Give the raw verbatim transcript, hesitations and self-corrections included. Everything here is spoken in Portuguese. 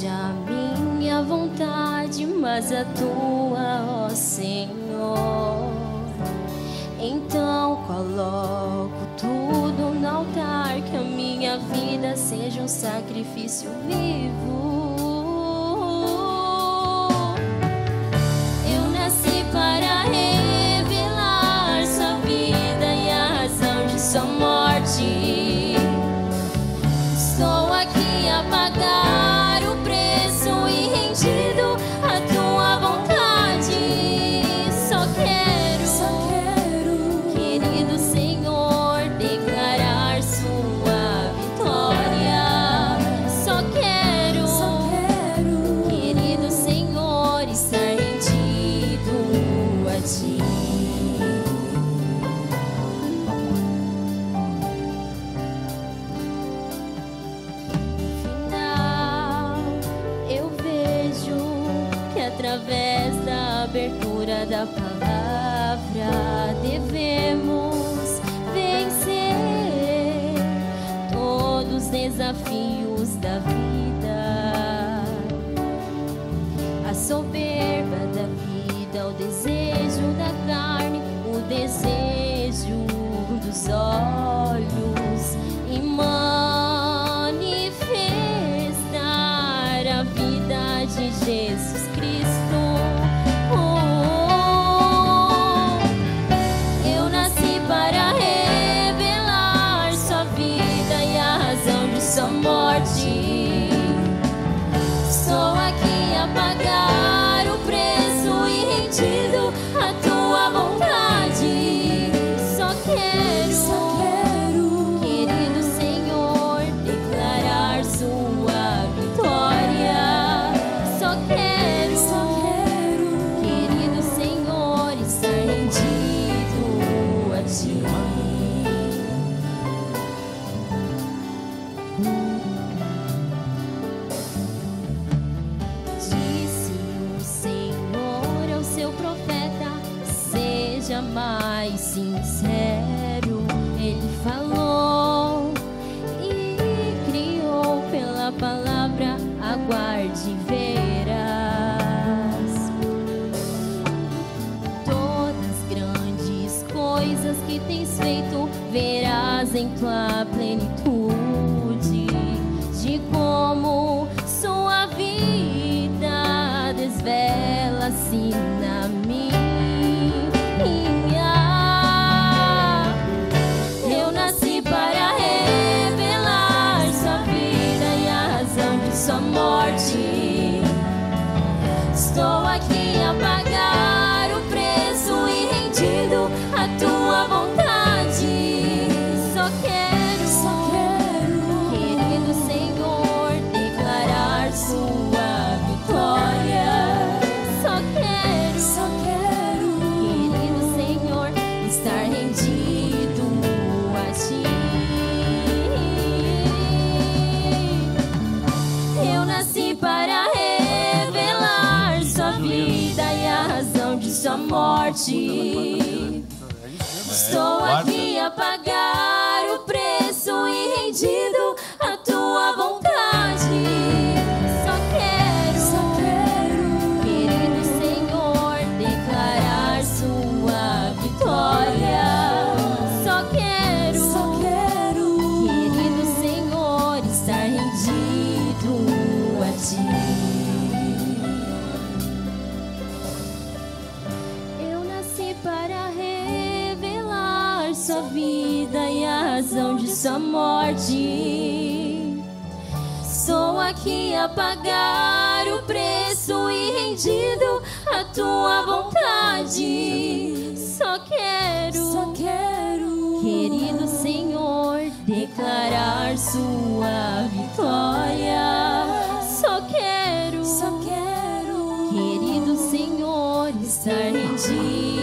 seja a minha vontade, mas a tua, ó Senhor. Então coloco tudo no altar, que a minha vida seja um sacrifício vivo. Eu nasci para revelar sua vida e a razão de sua morte. Estou aqui a pagar o preço e rendido à tua vontade. Só quero, só quero, querido Senhor, declarar sua vitória. Só quero, só quero, querido Senhor, estar rendido a ti. Através da abertura da palavra devemos vencer todos os desafios da vida, a soberba da vida, o desejo da carne, o desejo dos olhos, e manifestar a vida de Jesus Cristo. Oh, eu nasci para revelar sua vida e a razão de sua morte. Estou aqui a pagar o preço e rendido à tua vontade. Só quero, só quero, querido Senhor, declarar sua vitória. Só quero, só quero, querido Senhor, estar rendido a ti. Disse o Senhor ao seu profeta: seja mais sincero. Ele falou e criou pela palavra, aguarde e verás todas as grandes coisas que tens feito, verás em tua plenitude de como sua vida desvela-se na minha. Eu nasci para revelar sua vida e a razão de sua morte. Estou aqui a pagar o preço e rendido à tua vontade. Só quero, só quero, querido Senhor, declarar sua vitória. Só quero, só quero, querido Senhor, estar rendido a ti. Eu nasci para revelar sua vida e a razão de sua morte. Estou aqui a pagar o preço e rendido à tua vontade. Só quero, só quero, querido Senhor, declarar sua vitória. Só quero, só quero, querido Senhor, estar rendido a ti. Eu nasci para revelar sua vida e a razão de sua morte. Estou aqui a pagar o preço e rendido à tua vontade. Só quero, só quero, querido Senhor, declarar sua vitória. Só quero, só quero, querido Senhor, estar rendido